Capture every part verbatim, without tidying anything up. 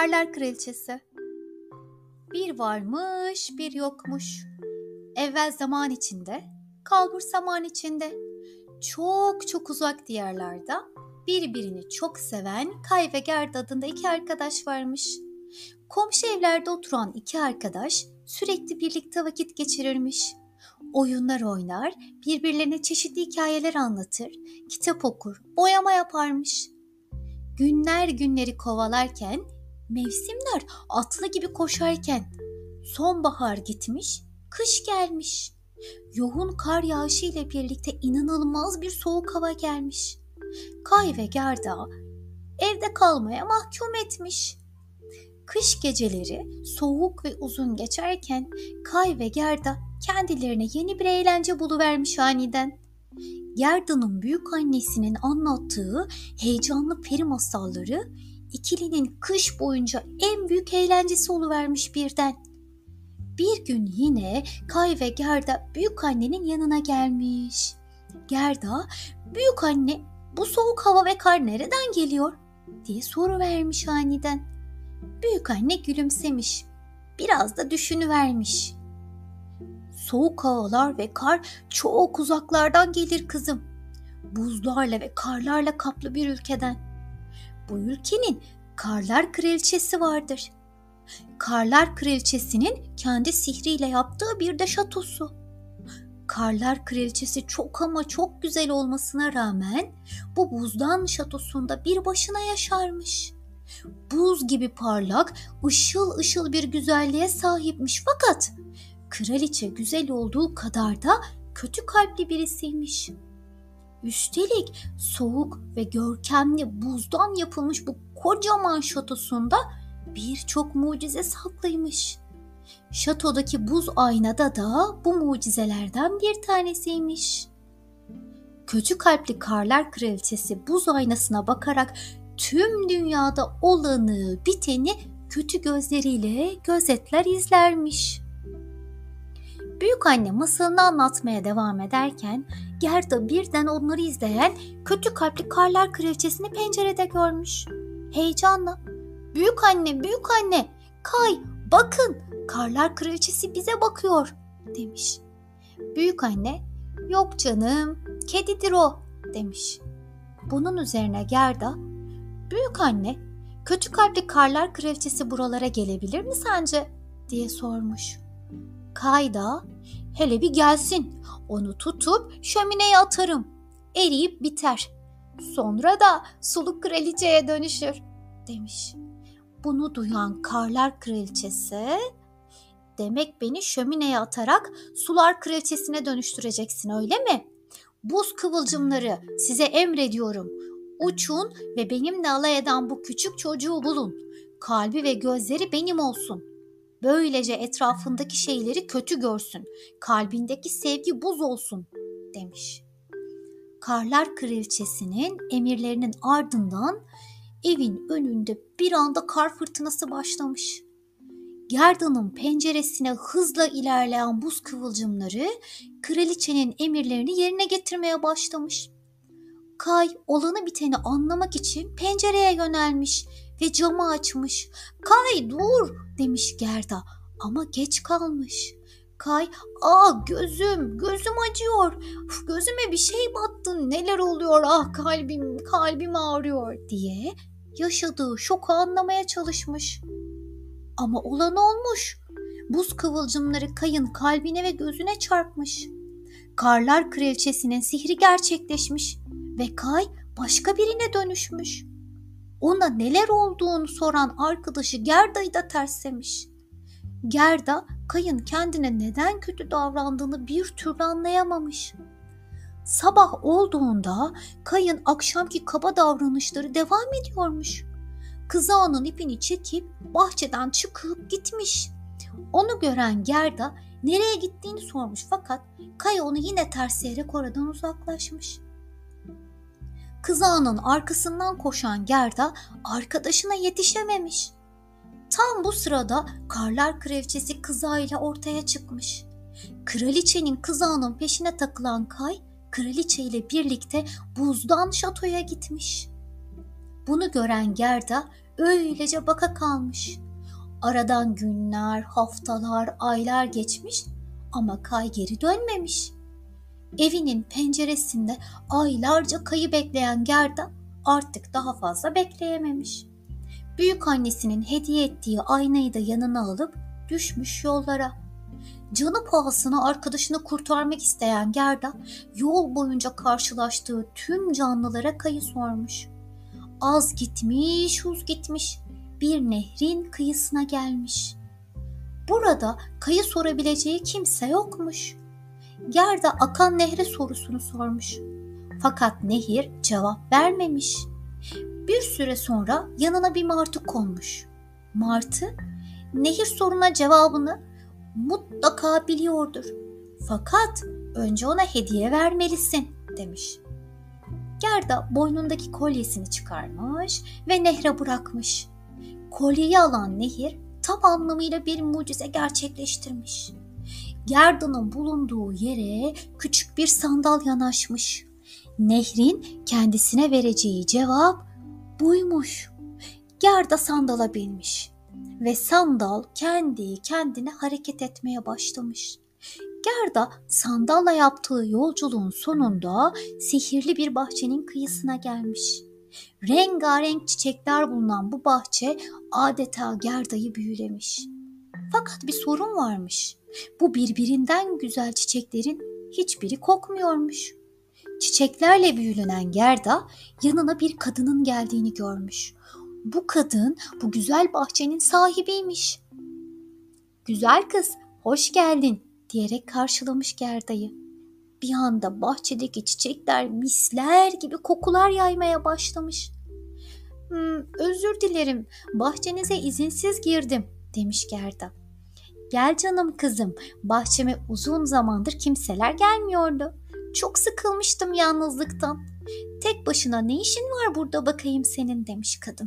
Karlar Kraliçesi. Bir varmış, bir yokmuş. Evvel zaman içinde, kalbur zaman içinde. Çok çok uzak diyarlarda birbirini çok seven Kay ve Gerd adında iki arkadaş varmış. Komşu evlerde oturan iki arkadaş sürekli birlikte vakit geçirirmiş. Oyunlar oynar, birbirlerine çeşitli hikayeler anlatır, kitap okur, boyama yaparmış. Günler günleri kovalarken, mevsimler atlı gibi koşarken sonbahar gitmiş, kış gelmiş. Yoğun kar yağışı ile birlikte inanılmaz bir soğuk hava gelmiş. Kay ve Gerda evde kalmaya mahkum etmiş. Kış geceleri soğuk ve uzun geçerken Kay ve Gerda kendilerine yeni bir eğlence buluvermiş aniden. Gerda'nın büyük annesinin anlattığı heyecanlı peri masalları ikilinin kış boyunca en büyük eğlencesi oluvermiş birden. Bir gün yine Kay ve Gerda büyük annenin yanına gelmiş. Gerda, "Büyük anne, bu soğuk hava ve kar nereden geliyor?" diye soruvermiş aniden. Büyük anne gülümsemiş. Biraz da düşünüvermiş. "Soğuk havalar ve kar çok uzaklardan gelir kızım. Buzlarla ve karlarla kaplı bir ülkeden. Bu ülkenin Karlar Kraliçesi vardır. Karlar Kraliçesi'nin kendi sihriyle yaptığı bir de şatosu. Karlar Kraliçesi çok ama çok güzel olmasına rağmen bu buzdan şatosunda bir başına yaşarmış. Buz gibi parlak, ışıl ışıl bir güzelliğe sahipmiş fakat kraliçe güzel olduğu kadar da kötü kalpli birisiymiş. Üstelik soğuk ve görkemli buzdan yapılmış bu kocaman şatosunda birçok mucize saklıymış. Şatodaki buz aynada da bu mucizelerden bir tanesiymiş. Kötü kalpli Karlar Kraliçesi buz aynasına bakarak tüm dünyada olanı biteni kötü gözleriyle gözetler izlermiş. Büyük anne masalını anlatmaya devam ederken Gerda birden onları izleyen kötü kalpli Karlar Kraliçesini pencerede görmüş. Heyecanla, "Büyük anne, büyük anne, Kay, bakın, Karlar Kraliçesi bize bakıyor," demiş. Büyük anne, "Yok canım, kedidir o," demiş. Bunun üzerine Gerda, "Büyük anne, kötü kalpli Karlar Kraliçesi buralara gelebilir mi sence?" diye sormuş. Kay da, "Hele bir gelsin, onu tutup şömineye atarım, eriyip biter. Sonra da suluk kraliçeye dönüşür," demiş. Bunu duyan Karlar Kraliçesi, "Demek beni şömineye atarak sular kraliçesine dönüştüreceksin, öyle mi? Buz kıvılcımları, size emrediyorum. Uçun ve benimle alay eden bu küçük çocuğu bulun. Kalbi ve gözleri benim olsun. Böylece etrafındaki şeyleri kötü görsün. Kalbindeki sevgi buz olsun," demiş. Karlar Kraliçesi'nin emirlerinin ardından evin önünde bir anda kar fırtınası başlamış. Gerda'nın penceresine hızla ilerleyen buz kıvılcımları kraliçenin emirlerini yerine getirmeye başlamış. Kay olanı biteni anlamak için pencereye yönelmiş ve camı açmış. "Kay dur," demiş Gerda ama geç kalmış. Kay, "Aa gözüm, gözüm acıyor. Uf, gözüme bir şey battı. Neler oluyor? Ah kalbim, kalbim ağrıyor," diye yaşadığı şoku anlamaya çalışmış. Ama olan olmuş. Buz kıvılcımları Kay'ın kalbine ve gözüne çarpmış. Karlar Kraliçesi'nin sihri gerçekleşmiş ve Kay başka birine dönüşmüş. Ona neler olduğunu soran arkadaşı Gerda'yı da terslemiş. Gerda, Kay'ın kendine neden kötü davrandığını bir türlü anlayamamış. Sabah olduğunda Kay'ın akşamki kaba davranışları devam ediyormuş. Kızağının ipini çekip bahçeden çıkıp gitmiş. Onu gören Gerda nereye gittiğini sormuş fakat Kay onu yine tersleyerek oradan uzaklaşmış. Kızağının arkasından koşan Gerda arkadaşına yetişememiş. Tam bu sırada Karlar Kraliçesi kızağıyla ortaya çıkmış. Kraliçenin kızağının peşine takılan Kay, kraliçe ile birlikte buzdan şatoya gitmiş. Bunu gören Gerda öylece baka kalmış. Aradan günler, haftalar, aylar geçmiş ama Kay geri dönmemiş. Evinin penceresinde aylarca Kay'ı bekleyen Gerda artık daha fazla bekleyememiş. Büyük annesinin hediye ettiği aynayı da yanına alıp düşmüş yollara. Canı pahasına arkadaşını kurtarmak isteyen Gerda yol boyunca karşılaştığı tüm canlılara Kay'ı sormuş. Az gitmiş, uz gitmiş, bir nehrin kıyısına gelmiş. Burada Kay'ı sorabileceği kimse yokmuş. Gerda akan nehre sorusunu sormuş. Fakat nehir cevap vermemiş. Bir süre sonra yanına bir martı konmuş. Martı, nehir soruna cevabını mutlaka biliyordur. Fakat önce ona hediye vermelisin demiş. Gerda boynundaki kolyesini çıkarmış ve nehre bırakmış. Kolyeyi alan nehir tam anlamıyla bir mucize gerçekleştirmiş. Gerda'nın bulunduğu yere küçük bir sandal yanaşmış. Nehrin kendisine vereceği cevap buymuş. Gerda sandala binmiş ve sandal kendi kendine hareket etmeye başlamış. Gerda sandalla yaptığı yolculuğun sonunda sihirli bir bahçenin kıyısına gelmiş. Rengarenk çiçekler bulunan bu bahçe adeta Gerda'yı büyülemiş. Fakat bir sorun varmış. Bu birbirinden güzel çiçeklerin hiçbiri kokmuyormuş. Çiçeklerle büyülenen Gerda yanına bir kadının geldiğini görmüş. Bu kadın bu güzel bahçenin sahibiymiş. "Güzel kız, hoş geldin," diyerek karşılamış Gerda'yı. Bir anda bahçedeki çiçekler misler gibi kokular yaymaya başlamış. Hmm, "Özür dilerim, bahçenize izinsiz girdim," demiş Gerda. "Gel canım kızım, bahçeme uzun zamandır kimseler gelmiyordu. Çok sıkılmıştım yalnızlıktan. Tek başına ne işin var burada bakayım senin," demiş kadın.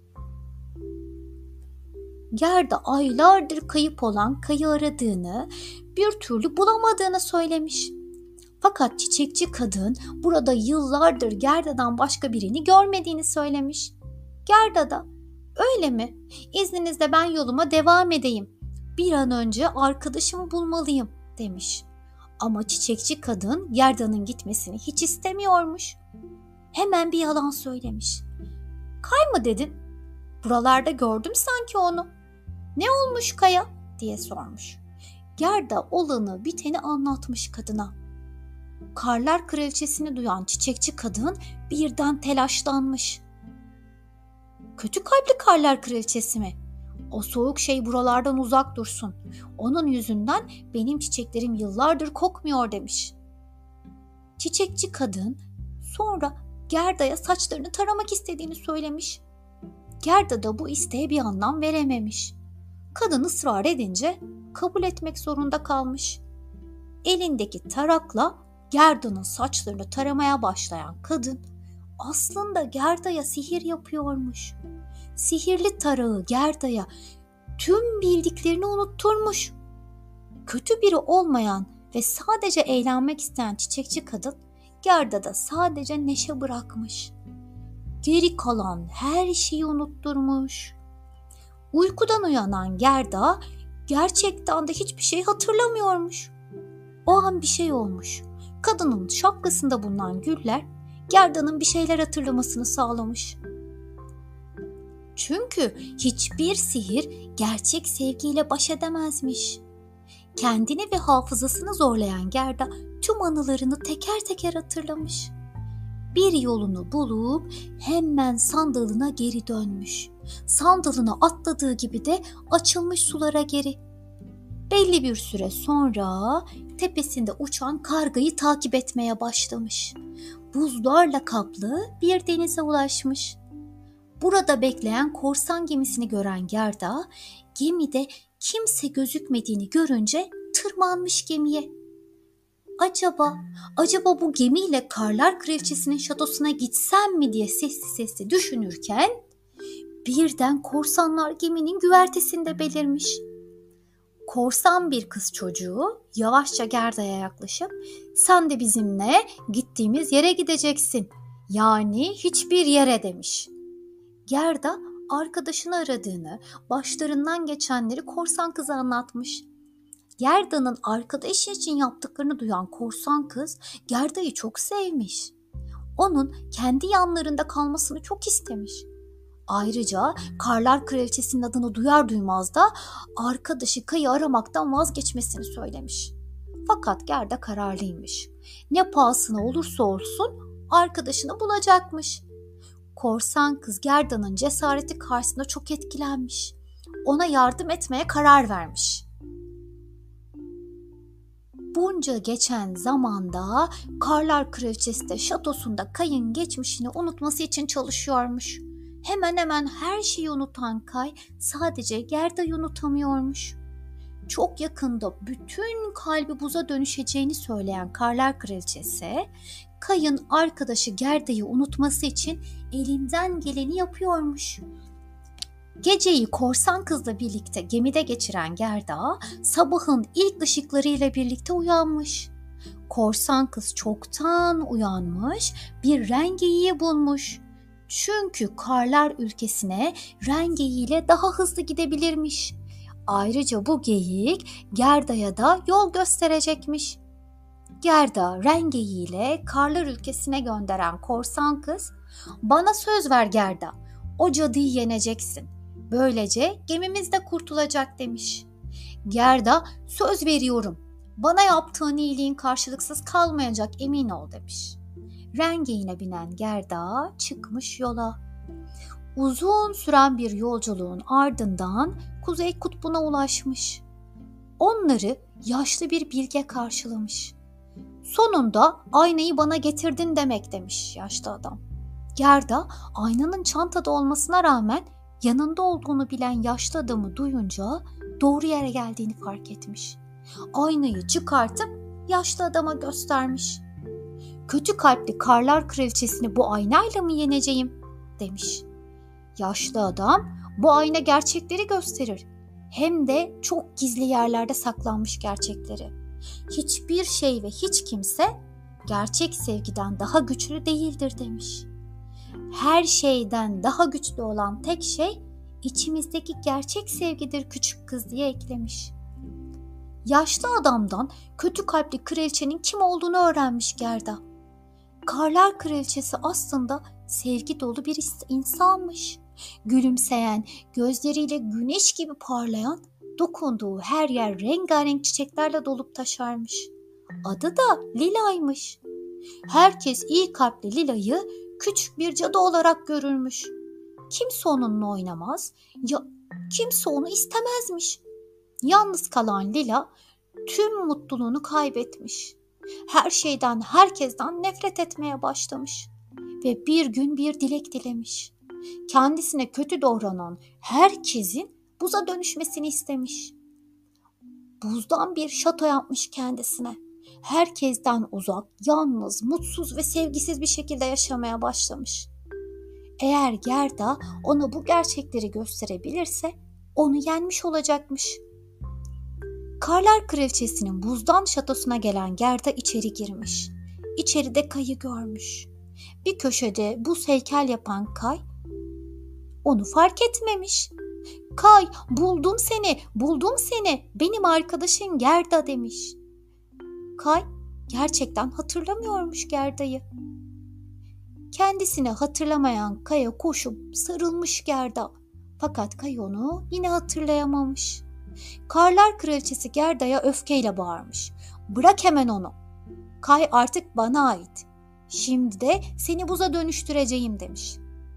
Gerda aylardır kayıp olan Kay'ı aradığını, bir türlü bulamadığını söylemiş. Fakat çiçekçi kadın burada yıllardır Gerda'dan başka birini görmediğini söylemiş. Gerda da "Öyle mi? İzninizle ben yoluma devam edeyim. Bir an önce arkadaşımı bulmalıyım," demiş. Ama çiçekçi kadın Gerda'nın gitmesini hiç istemiyormuş. Hemen bir yalan söylemiş. "Kay mı dedin? Buralarda gördüm sanki onu. Ne olmuş Kay'a?" diye sormuş. Gerda olanı biteni anlatmış kadına. Karlar Kraliçesi'ni duyan çiçekçi kadın birden telaşlanmış. "Kötü kalpli Karlar Kraliçesi mi? O soğuk şey buralardan uzak dursun. Onun yüzünden benim çiçeklerim yıllardır kokmuyor," demiş. Çiçekçi kadın sonra Gerda'ya saçlarını taramak istediğini söylemiş. Gerda da bu isteğe bir anlam verememiş. Kadın ısrar edince kabul etmek zorunda kalmış. Elindeki tarakla Gerda'nın saçlarını taramaya başlayan kadın aslında Gerda'ya sihir yapıyormuş. Sihirli tarağı Gerda'ya tüm bildiklerini unutturmuş. Kötü biri olmayan ve sadece eğlenmek isteyen çiçekçi kadın Gerda'da sadece neşe bırakmış. Geri kalan her şeyi unutturmuş. Uykudan uyanan Gerda gerçekten de hiçbir şey hatırlamıyormuş. O an bir şey olmuş. Kadının şapkasında bulunan güller Gerda'nın bir şeyler hatırlamasını sağlamış. Çünkü hiçbir sihir gerçek sevgiyle baş edemezmiş. Kendini ve hafızasını zorlayan Gerda tüm anılarını teker teker hatırlamış. Bir yolunu bulup hemen sandalına geri dönmüş. Sandalına atladığı gibi de açılmış sulara geri. Belli bir süre sonra tepesinde uçan kargayı takip etmeye başlamış. Buzlarla kaplı bir denize ulaşmış. Burada bekleyen korsan gemisini gören Gerda, gemide kimse gözükmediğini görünce tırmanmış gemiye. Acaba, acaba bu gemiyle Karlar Kraliçesi'nin şatosuna gitsem mi diye sesli sesli düşünürken birden korsanlar geminin güvertesinde belirmiş. Korsan bir kız çocuğu yavaşça Gerda'ya yaklaşıp "Sen de bizimle gittiğimiz yere gideceksin. Yani hiçbir yere," demiş. Gerda arkadaşını aradığını, başlarından geçenleri korsan kıza anlatmış. Gerda'nın arkadaşı için yaptıklarını duyan korsan kız Gerda'yı çok sevmiş. Onun kendi yanlarında kalmasını çok istemiş. Ayrıca Karlar Kraliçesi'nin adını duyar duymaz da arkadaşı Kay'ı aramaktan vazgeçmesini söylemiş. Fakat Gerda kararlıymış. Ne pahasına olursa olsun arkadaşını bulacakmış. Korsan kız Gerda'nın cesareti karşısında çok etkilenmiş. Ona yardım etmeye karar vermiş. Bunca geçen zamanda Karlar Kraliçesi de şatosunda Kay'ın geçmişini unutması için çalışıyormuş. Hemen hemen her şeyi unutan Kay sadece Gerda'yı unutamıyormuş. Çok yakında bütün kalbi buza dönüşeceğini söyleyen Karlar Kraliçesi, Kay'ın arkadaşı Gerda'yı unutması için elinden geleni yapıyormuş. Geceyi korsan kızla birlikte gemide geçiren Gerda, sabahın ilk ışıklarıyla birlikte uyanmış. Korsan kız çoktan uyanmış, bir rengeyiği bulmuş. Çünkü karlar ülkesine rengeyiğiyle daha hızlı gidebilirmiş. Ayrıca bu geyik Gerda'ya da yol gösterecekmiş. Gerda rengeyiğiyle karlar ülkesine gönderen korsan kız, "Bana söz ver Gerda, o cadıyı yeneceksin. Böylece gemimiz de kurtulacak," demiş. Gerda, "Söz veriyorum. Bana yaptığın iyiliğin karşılıksız kalmayacak, emin ol," demiş. Rengeyiğine binen Gerda çıkmış yola. Uzun süren bir yolculuğun ardından Kuzey Kutbu'na ulaşmış. Onları yaşlı bir bilge karşılamış. "Sonunda aynayı bana getirdin demek," demiş yaşlı adam. Gerda aynanın çantada olmasına rağmen yanında olduğunu bilen yaşlı adamı duyunca doğru yere geldiğini fark etmiş. Aynayı çıkartıp yaşlı adama göstermiş. "Kötü kalpli Karlar Kraliçesini bu aynayla mı yeneceğim?" demiş. Yaşlı adam, "Bu ayna gerçekleri gösterir. Hem de çok gizli yerlerde saklanmış gerçekleri. Hiçbir şey ve hiç kimse gerçek sevgiden daha güçlü değildir," demiş. "Her şeyden daha güçlü olan tek şey içimizdeki gerçek sevgidir küçük kız," diye eklemiş. Yaşlı adamdan kötü kalpli kraliçenin kim olduğunu öğrenmiş Gerda. Karlar Kraliçesi aslında sevgi dolu bir insanmış. Gülümseyen, gözleriyle güneş gibi parlayan, dokunduğu her yer rengarenk çiçeklerle dolup taşarmış. Adı da Lila'ymış. Herkes iyi kalpli Lila'yı küçük bir cadı olarak görürmüş. Kimse onunla oynamaz, ya kimse onu istemezmiş. Yalnız kalan Lila tüm mutluluğunu kaybetmiş. Her şeyden, herkesten nefret etmeye başlamış ve bir gün bir dilek dilemiş. Kendisine kötü davranan herkesin buza dönüşmesini istemiş. Buzdan bir şato yapmış kendisine. Herkesten uzak, yalnız, mutsuz ve sevgisiz bir şekilde yaşamaya başlamış. Eğer Gerda ona bu gerçekleri gösterebilirse onu yenmiş olacakmış. Karlar Kraliçesi'nin buzdan şatosuna gelen Gerda içeri girmiş. İçeride Kay'ı görmüş. Bir köşede buz heykel yapan Kay onu fark etmemiş. "Kay, buldum seni, buldum seni, benim arkadaşın Gerda," demiş. Kay gerçekten hatırlamıyormuş Gerda'yı. Kendisini hatırlamayan Kay'a koşup sarılmış Gerda. Fakat Kay onu yine hatırlayamamış. Karlar Kraliçesi Gerda'ya öfkeyle bağırmış. "Bırak hemen onu. Kay artık bana ait. Şimdi de seni buza dönüştüreceğim," demiş.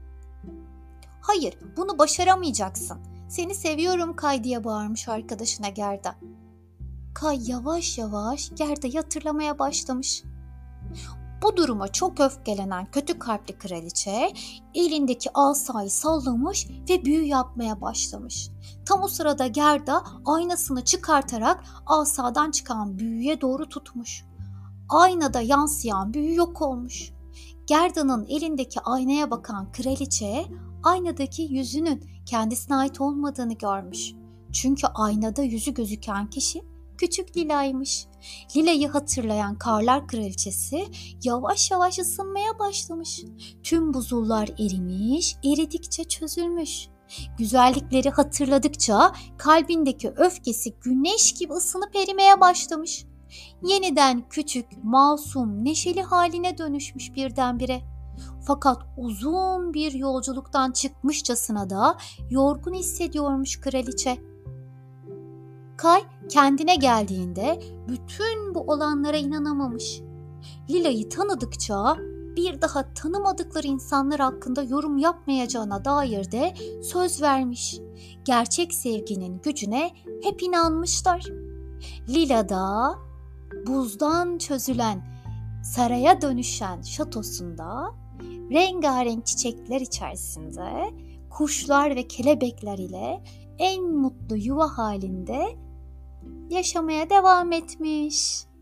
"Hayır, bunu başaramayacaksın. Seni seviyorum Kay," diye bağırmış arkadaşına Gerda. Kay yavaş yavaş Gerda'yı hatırlamaya başlamış. Bu duruma çok öfkelenen kötü kalpli kraliçe elindeki asayı sallamış ve büyü yapmaya başlamış. Tam o sırada Gerda aynasını çıkartarak asadan çıkan büyüye doğru tutmuş. Aynada yansıyan büyü yok olmuş. Gerda'nın elindeki aynaya bakan kraliçe aynadaki yüzünün kendisine ait olmadığını görmüş. Çünkü aynada yüzü gözüken kişi küçük Lila'ymış. Lila'yı hatırlayan Karlar Kraliçesi yavaş yavaş ısınmaya başlamış. Tüm buzullar erimiş, eridikçe çözülmüş. Güzellikleri hatırladıkça kalbindeki öfkesi güneş gibi ısınıp erimeye başlamış. Yeniden küçük, masum, neşeli haline dönüşmüş birdenbire. Fakat uzun bir yolculuktan çıkmışçasına da yorgun hissediyormuş kraliçe. Kay kendine geldiğinde bütün bu olanlara inanamamış. Lila'yı tanıdıkça bir daha tanımadıkları insanlar hakkında yorum yapmayacağına dair de söz vermiş. Gerçek sevginin gücüne hep inanmışlar. Lila da buzdan çözülen, saraya dönüşen şatosunda rengarenk çiçekler içerisinde kuşlar ve kelebekler ile en mutlu yuva halinde yaşamaya devam etmiş.